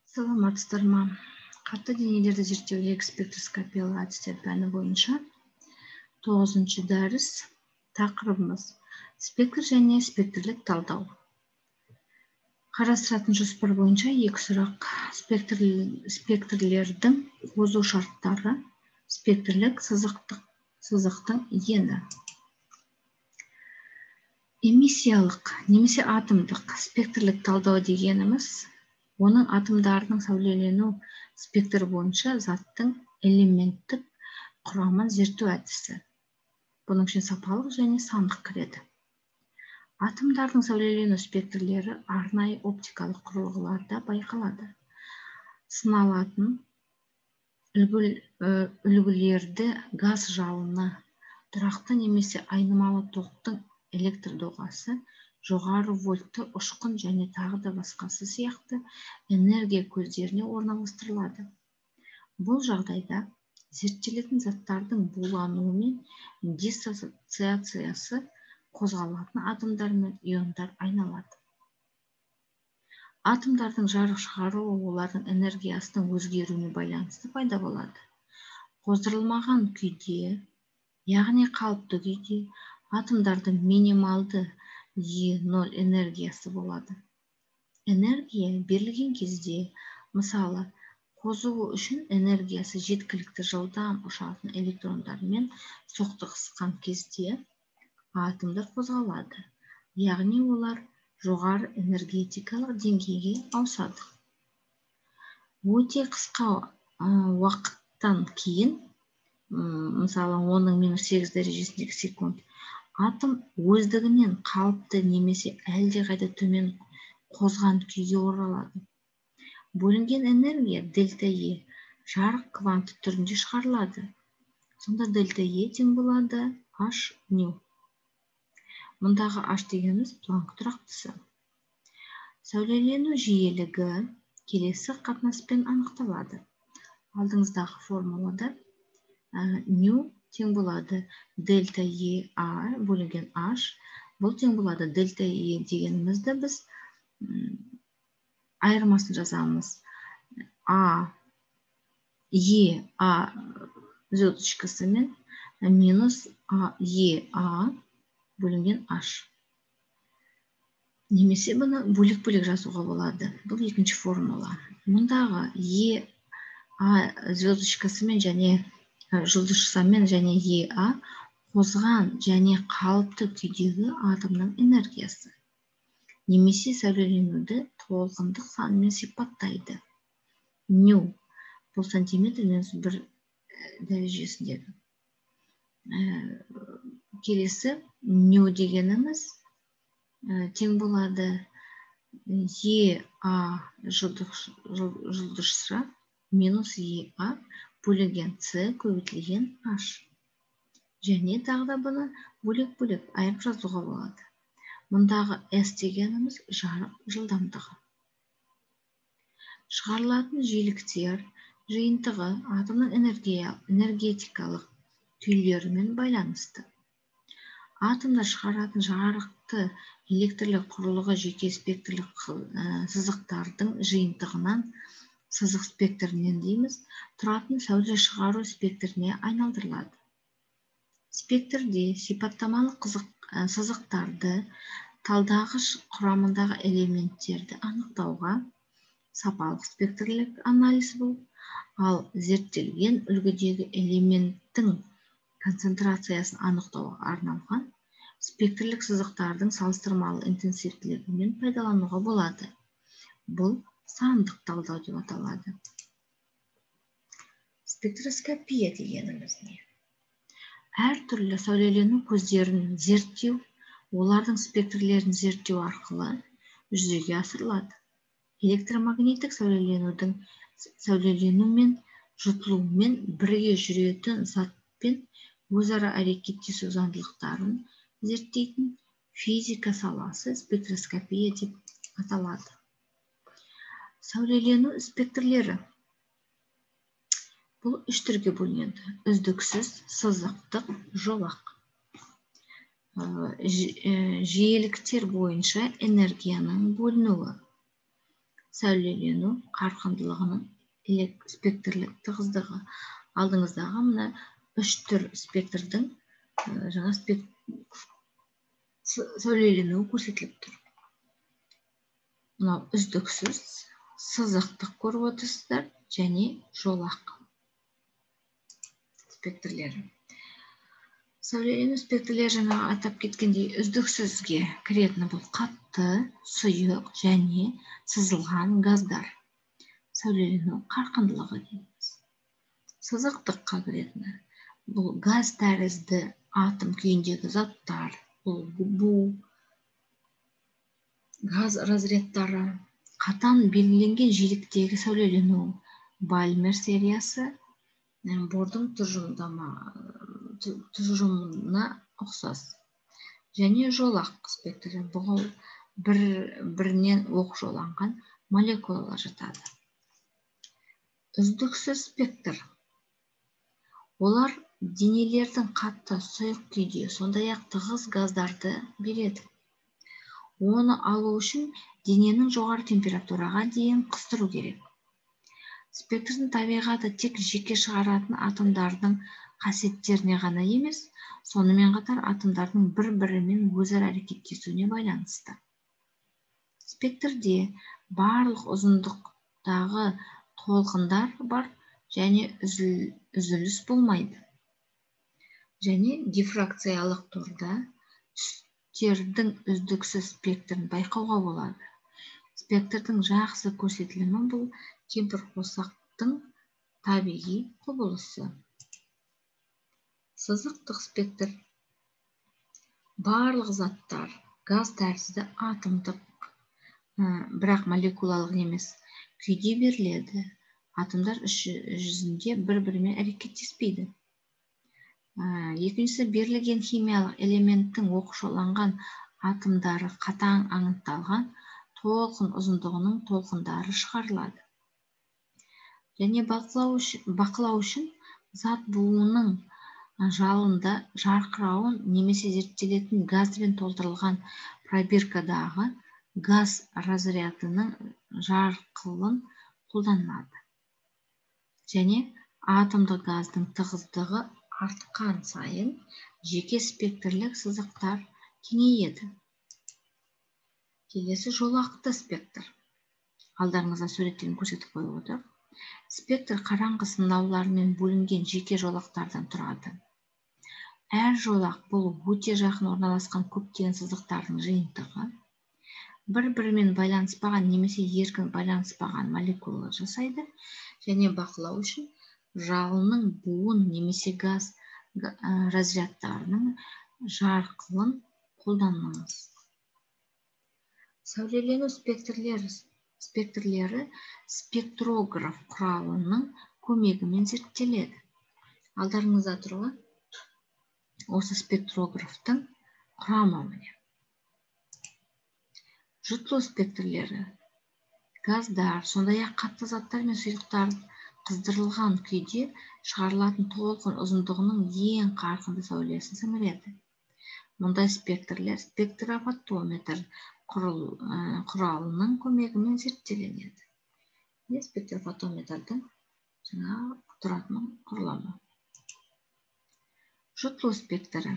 Саламатсыздар ма? Қатты денелерді зерттеудегі спектроскопиялық әдістер пәні бойынша 9-ші дәріс. Тақырыбымыз спектр және спектрлік талдау. Қарастыратын жоспар бойынша 2 сұрақ: спектрлердің қозу шарттары, спектрлік сызықтың ені. Эмиссиялық немесе атомдық спектрлік талдау дегеніміз оның атомдарының сәулелену спектрі бойынша заттың элементтік құрамын зерттеу әдісі. Бұның ішіне сапалық және сандық кіреді. Атомдардың сәулелену спектрлері арнайы оптикалық құрылғыларда байқалады. Сыналатын үлгілерді газ жалыны, тұрақты немесе айнымалы токтың электр доғасы, жоғары вольтты ұшқын және тағы да басқасы сияқты энергия көздеріне орналастырылады. Бұл жағдайда зерттелетін заттардың булануы мен диссоциациясы қозғалатын атомдар мен иондар айналады. Атомдардың жарық шығаруы олардың энергиясының өзгеруіне байланысты пайда болады. Қоздырылмаған күйде, яғни қалыпты күйде, атомдардың минималды Е0 энергиясы болады. Энергия берілген кезде, мысалы, қозуы үшін энергиясы жеткілікті жылдам ұшатын электрондармен соқтығысқан кезде атомдар қозғалады, яғни олар жоғары энергетикалық деңгейге ауысады. Өте қысқа уақыттан кейін, мысалы 10⁻⁸ дәрежесіндегі секунд, атом өздігінен қалыпты немесе әлде қайда төмен қозған күйге оралады. Бөлінген энергия дельта Е жарық кванты түрінде шығарылады. Сонда дельта Е тең болады H ню. Мұндағы H дегеніміз Планк тұрақтысы. Сәулелену жиілігі келесі қатынаспен анықталады. Алдыңыздағы формулада ню тең болады дельта Е А бөлінген H. Бұл тең болады дельта Е дегенімізді біз айырмасын жазамыз. Е А звездочкасы мен минус Е А бөлінген H. Немесе бұны бөлек-бөлек жазуға болады. Бұл екінші формула. Мұндағы Е А звездочкасымен және жұлдызшасымен және Е А қозған және қалыпты күйдегі атомның энергиясы. Немесе сәулеленуді толқындық санымен сипаттайды. Ню бұл сантиметр минус 1 дәрежесіндегі. Келесі ню дегеніміз тең болады Е А жұлдызша минус Е А бөлінген С көбейтілген H. Және тағы да бұны бөлек-бөлек айырып жазуға болады. Мұндағы S дегеніміз жарық жылдамдығы. Шығарылатын жиіліктер жиынтығы атомның энергетикалық күйлерімен байланысты. Атомдар шығаратын жарықты электрлік құрылғы жеке спектрлік сызықтардың жиынтығынан, сызық спектрінен дейміз, тұратын сәуле шығару спектріне айналдырылады. Спектрде сипаттамалық сызықтарды, талдағыш құрамындағы элементтерді анықтауға сапалық спектрлік анализ бұл, ал зерттелген үлгідегі элементтің концентрациясын анықтауға арналған спектрлік сызықтардың салыстырмалы интенсивтілігімен пайдалануға болады. Бұл сандық талдау деп аталады. Спектроскопия дегеніміз не? Әр түрлі сәулелену көздерін зерттеу, олардың спектрлерін зерттеу арқылы жүзеге асырылады. Электромагниттік сәулелену мен жұтылумен бірге жүретін затпен өзара әрекеттесу заңдылықтарын зерттейтін физика саласы спектроскопия деп аталады. Сәулелену спектрлері бұл 3 түрге бөлінеді: үздіксіз, сызықтық, жолақ. Жиіліктер бойынша энергияның бөлінуі. сәулелену қарқындылығының спектрлік тығыздығы. Алдыңыздағы мына 3 түр спектрдің жаңа сәулеленуі көрсетіліп тұр. Мынау үздіксіз сызықтық көріп отырсыздар және жолақ спектрлері. Сәулелену спектрлері жаңа атап кеткендей үздіксізге кіретіні бұл қатты, сұйық және сызылған газдар. Сәулелену қарқындылығы дейміз. Сызықтыққа кіретіні бұл газ тәрізді атом күйіндегі заттар, бұл газ разрядтары, қатаң белгіленген жиіліктегі сәулелену, Бальмер сериясы, Бордың тұжырымына ұқсас. Және жолақ спектрі, бұл бірінен оқшауланған молекулалар жатады. Үздіксіз спектр. Олар денелердің қатты, сұйық күйде, сондай-ақ тығыз газдарды береді. Оны алу үшін дененің жоғары температураға дейін қыздыру керек. Спектрдің табиғаты тек жеке шығаратын атомдардың қасиеттеріне ғана емес, сонымен қатар атомдардың бір-бірімен өзара әрекеттесуіне байланысты. Спектрде барлық ұзындықтағы толқындар бар және үзіліс болмайды. Және дифракциялық турда түстердің үздіксіз спектрін байқауға болады. Спектрдің жақсы көрсетілімі бұл кемпірқосақтың табиғи құбылысы. Сызықтық спектр. Барлық заттар газ тәрізді атомдық, бірақ молекулалық емес күйде беріледі. Атомдар жүзінде бір-бірімен әрекеттеспейді. Екіншісі, берілген химиялық элементтің оқшауланған атомдары қатаң анықталған толқын ұзындығының толқындары шығарылады. Және бақылау үшін зат буының жалында жарқырауын немесе зерттелетін газбен толтырылған пробиркадағы газ разрядының жарқылын қолданылады. Және атомдық газдың тығыздығы артқан сайын жеке спектрлік сызықтар кеңейеді. Келесі жолақты спектр. Алдарыңызға суреттерін көрсетіп қойып отыр. Спектр қараңғы саңылаулармен бөлінген жеке жолақтардан тұрады. Әр жолақ бұл өте жақын орналасқан көптеген сызықтардың жиынтығы. Бір-бірімен байланыспаған немесе еркін байланыспаған молекулалар жасайды. Және бақылау үшін жалынның буын немесе газ разрядтарының жарқылын қолданыңыз. Сәулелену спектрлері спектрограф құралының көмегімен зерттеледі. Алдарыңызда тұрған осы спектрографтың құрамы міне. Жұтылу спектрлері газдар, сондай-ақ қатты заттар мен сұйықтар қыздырылған күйде шығарылатын толқын ұзындығының ең қарқынды сәулесін сіңіреді. Мұндай спектрлер спектрофотометр құралының көмегімен зерттелінеді. Спектрофотометрдің жаңа тұратын құрылымы. Жұтылу спектрі.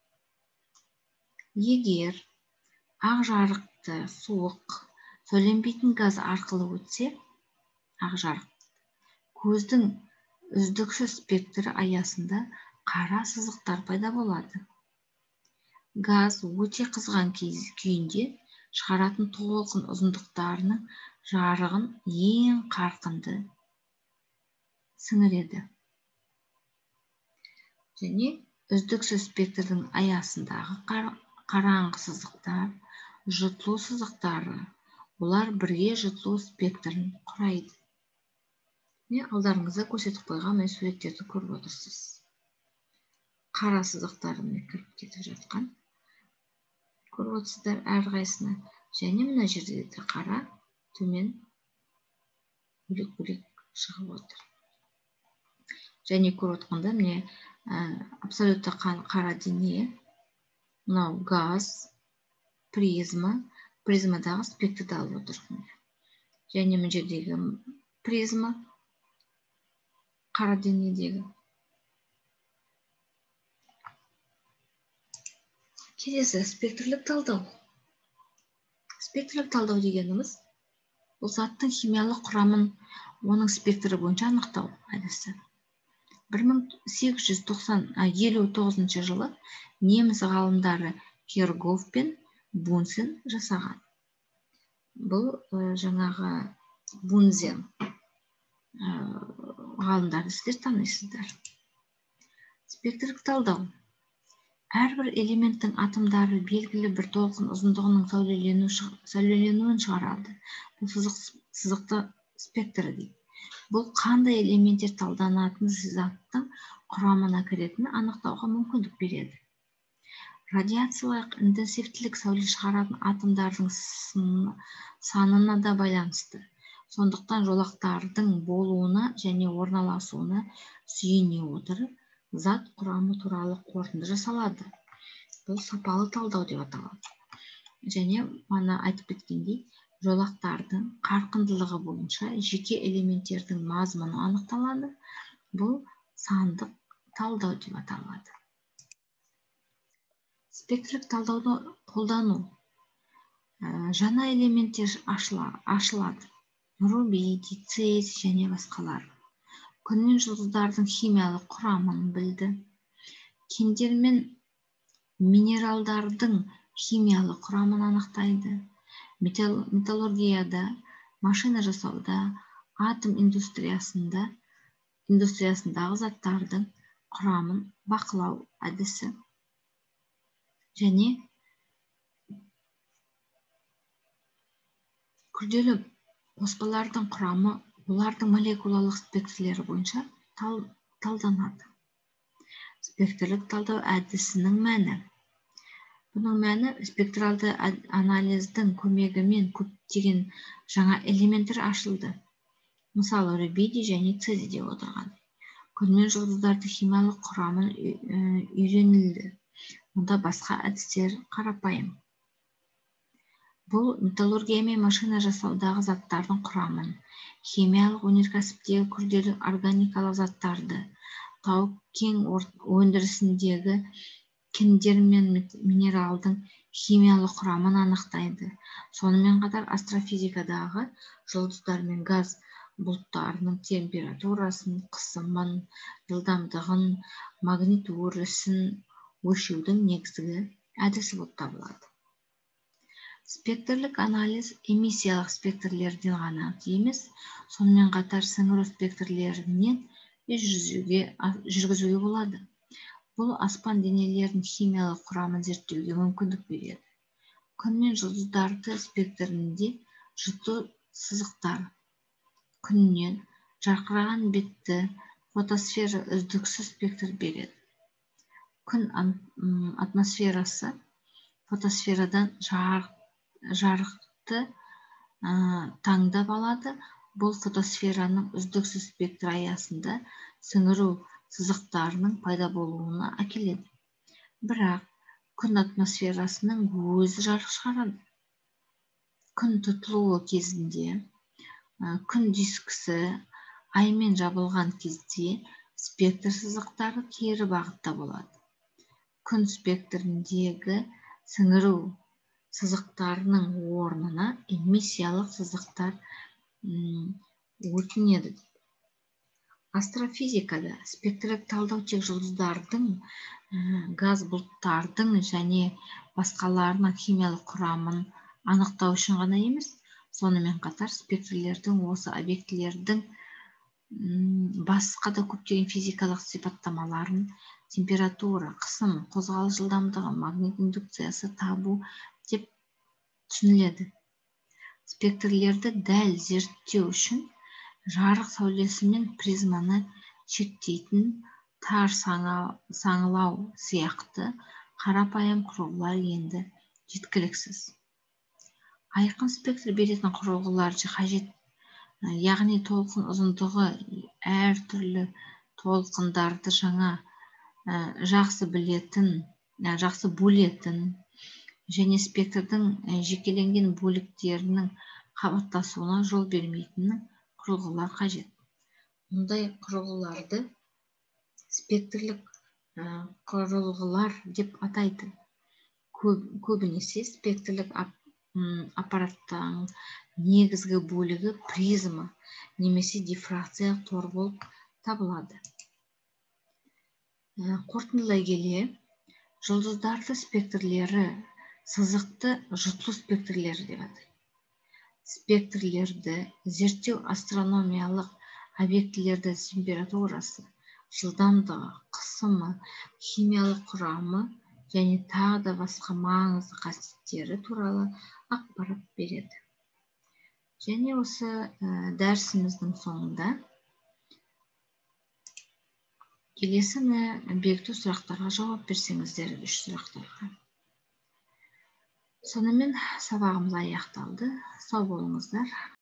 Егер ақ жарықты суық сөйленбейтін газ арқылы өтсе, ақ жарық көздің үздіксіз спектрі аясында қара сызықтар пайда болады. Газ өте қызған күйінде шығаратын толқын ұзындықтарының жарығын ең қарқынды сіңіреді. Және үздіксіз спектрдің аясындағы қараңғы сызықтар, жұтылу сызықтары, олар бірге жұтылу спектрін құрайды. Алдарыңызда көрсетіп қойған суреттерді көріп отырсыз. Қара сызықтарымен кіріп кетіп жатқан көріп отырсыздар әрқайсыны. Және мына жерде де қара төмен бөлек-бөлек шығып отыр. Және көріп отқанда міне абсолютті қара дене, мынау газ, призмадағы спектрді алып отыр. және мына жердегі призма қара денедегі. Келесі спектрлік талдау. Спектрлік талдау дегеніміз бұл заттың химиялық құрамын оның спектрі бойынша анықтау әдісі. 1859 жылы неміс ғалымдары Пирогов пен Бунзен жасаған. Бұл жаңағы Бунзен ғалымдарды сіздер танисыздар. Спектрлік талдау. Әрбір элементтің атомдары белгілі бір толқын ұзындығының сәулеленуін шығарады. Бұл сызықты спектрі дейді. Бұл қандай элементтер талданатын заттың құрамына кіретінін анықтауға мүмкіндік береді. Радиациялық интенсивтілік сәуле шығаратын атомдардың санына да байланысты. Сондықтан жолақтардың болуына және орналасуына сүйене отырып, зат құрамы туралы қорытынды жасалады. Бұл сапалы талдау деп аталады. Және мана айтып кеткендей, жолақтардың қарқындылығы бойынша жеке элементтердің мазмұны анықталады. Бұл сандық талдау деп аталады. Спектрік талдауды қолдану. Жаңа элементтер ашылады. Рубий, дицей және басқалар. Күн мен жұлдыздардың химиялық құрамын білді. Кендер мен минералдардың химиялық құрамын анықтайды. Металлургияда, машина жасауда, атом индустриясындағы заттардың құрамын бақылау әдісі. Және күрделі қоспалардың құрамы олардың молекулалық спектрлері бойынша талданады. Спектрлік талдау әдісінің мәні. Бұның мәні спектралды анализдің көмегімен көптеген жаңа элементтер ашылды. Мысалы, рубидий және цезий деп отырған. Күн мен жұлдыздардың химиялық құрамын үйренілді. Мұнда басқа әдістер қарапайым. Бұл металлургия мен машина жасаудағы заттардың құрамын, химиялық өнеркәсіптегі күрделі органикалық заттарды, тау-кен өндірісіндегі кендер мен минералдың химиялық құрамын анықтайды. Сонымен қатар астрофизикадағы жұлдыздар мен газ бұлттарының температурасын, қысымын, жылдамдығын, магнит өрісін өлшеудің негізгі әдісі болып табылады. Спектрлік анализ эмиссиялық спектрлерден ғана емес, сонымен қатар сіңіру спектрлерінен жүргізуге болады. Бұл аспан денелерінің химиялық құрамын зерттеуге мүмкіндік береді. Күн мен жұлдыздарды спектрінде жұты сызықтар. Күннен жарқыраған бетті фотосфера үздіксіз спектр береді. Күн атмосферасы фотосферадан жарықты таңдап алады. Бұл фотосфераның үздіксіз спектрі аясында сіңіру сызықтарының пайда болуына әкеледі. Бірақ күн атмосферасының өзі жарық шығарады. Күн тұтылуы кезінде, күн дискісі аймен жабылған кезде спектр сызықтары кері бағытта болады. Күн спектріндегі сіңіру сызықтарының орнына эмиссиялық сызықтар өтінеді. Астрофизикада спектрік талдау тек жұлдыздардың, газ бұлттардың және басқаларының химиялық құрамын анықтау үшін ғана емес, сонымен қатар спектрлердің осы объектілердің басқа да көптеген физикалық сипаттамаларын, температура, қысым, қозғалыс жылдамдығы, магнит индукциясы табу деп түсініледі. Спектрлерді дәл зерттеу үшін жарық сәулесі мен призманы шектейтін тар саңылау сияқты қарапайым құрылғылар енді жеткіліксіз. Айқын спектр беретін құрылғылар қажет, яғни толқын ұзындығы әр түрлі толқындарды жақсы бөлетін және спектрдің жекеленген бөліктерінің қабаттасуына жол бермейтін құрылғылар қажет. Мұндай құрылғыларды спектрлік құрылғылар деп атайды. Көбінесе спектрлік аппараттың негізгі бөлігі призма немесе дифракциялық тор болып табылады. Қорытындылай келе, жұлдыздарды спектрлері сызықты жұтылу спектрлері деп атайды. Спектрлерді зерттеу астрономиялық объектілерді температурасы, жылдамдығы, қысымы, химиялық құрамы және тағы да басқа маңызды қасиеттері туралы ақпарат береді. Және осы дәрісіміздің соңында келесі бекіту сұрақтарға жауап берсеңіздер, 3 сұрақтарға. Сонымен сабағымыз аяқталды. Сау болыңыздар.